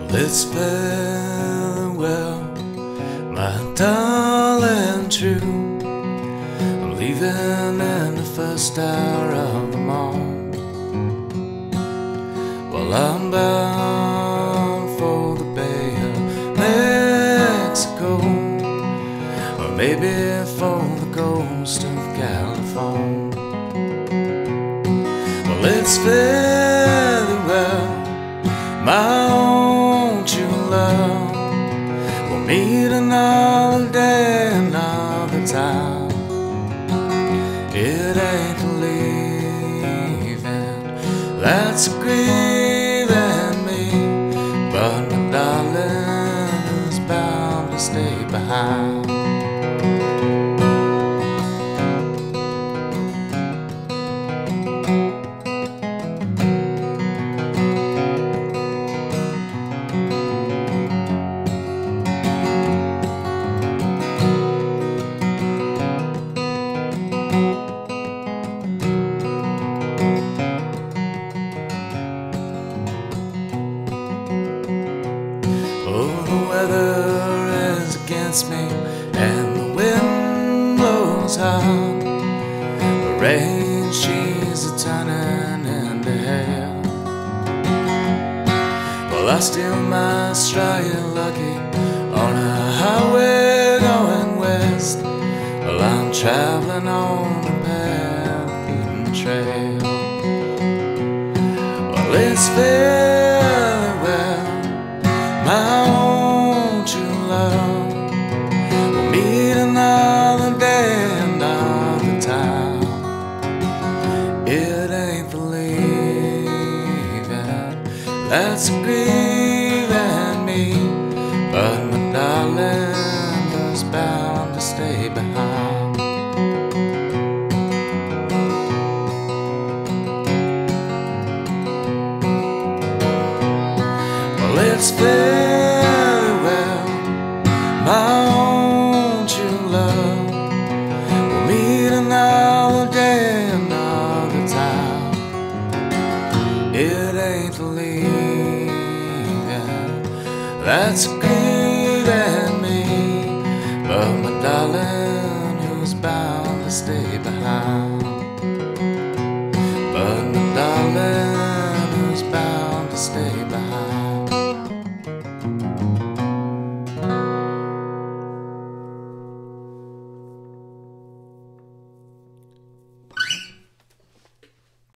Let's farewell, my darling true. I'm leaving in the first hour of the morn. Well, I'm bound for the Bay of Mexico, or maybe for the coast of California. Well, it's farewell, my own true love. We'll meet another day, another time. It ain't leaving that's grieving me, but my darling is bound to stay behind. Oh, the weather is against me and the wind blows hard. The rain, she's a turning into hell. Well, I still must try it lucky on a highway going west. Well, I'm traveling on the path-beaten trail. Well, it's farewell, my own true love. We'll meet another day, another time. It ain't the leaving that's grieving me, but my darling is bound to stay behind. Well, it's farewell, my own true love. We'll meet another day, another time. It ain't the leaving that's grieving me, but my darling who's bound to stay behind.